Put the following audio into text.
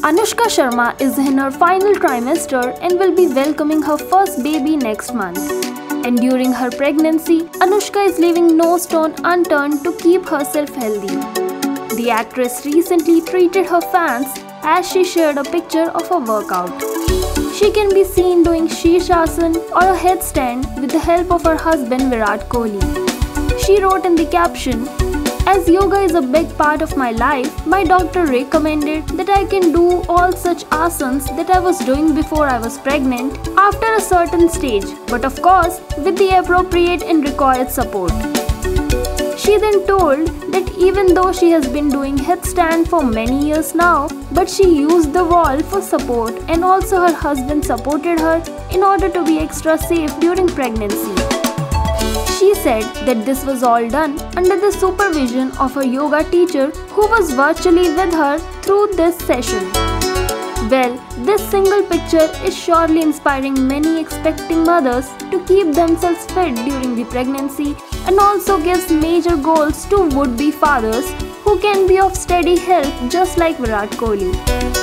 Anushka Sharma is in her final trimester and will be welcoming her first baby next month. And during her pregnancy, Anushka is leaving no stone unturned to keep herself healthy. The actress recently treated her fans as she shared a picture of a workout. She can be seen doing Shirshasana or a headstand with the help of her husband Virat Kohli. She wrote in the caption, "As yoga is a big part of my life, my doctor recommended that I can do all such asanas that I was doing before I was pregnant after a certain stage, but of course with the appropriate and required support." She then told that even though she has been doing headstand for many years now, but she used the wall for support, and also her husband supported her in order to be extra safe during pregnancy. She said that this was all done under the supervision of her yoga teacher who was virtually with her through this session. Well, this single picture is surely inspiring many expecting mothers to keep themselves fit during the pregnancy and also gives major goals to would-be fathers who can be of steady help just like Virat Kohli.